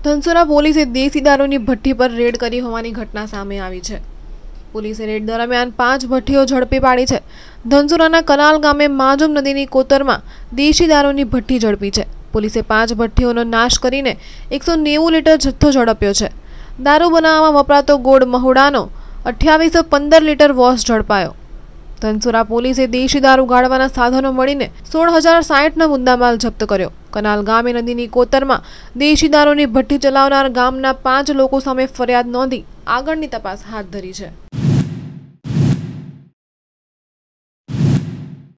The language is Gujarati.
ધનસુરા પોલીસે દેશી દારૂની ભઠ્ઠી પર રેડ કરી હોવાની ઘટના સામે આવી છે। પોલીસે રેડ દરમિયાન 5 ભઠ્ઠીઓ ઝડપી પાડી છે। ધનસુરાના કનાલ ગામે માજુમ નદીની કોતરમાં દેશી દારૂની ભઠ્ઠી ઝડપી છે। પોલીસે 5 ભઠ્ઠીઓનો નાશ કરીને 190 લીટર જથ્થો ઝડપ્યો છે। દારૂ બનાવવામાં વપરાતો ગોળ મહુડાનો 2815 લીટર વોશ ઝડપાયો। ધનસુરા પોલીસે દેશી દારૂ ગાળવાના સાધનો મળીને 16060નો મુદ્દામાલ જપ્ત કર્યો। કનાલ ગામે નદીની કોતરમાં દેશી દારૂની ભઠ્ઠી ચલાવનાર ગામના 5 લોકો સામે ફરિયાદ નોંધી આગળની તપાસ હાથ ધરી છે।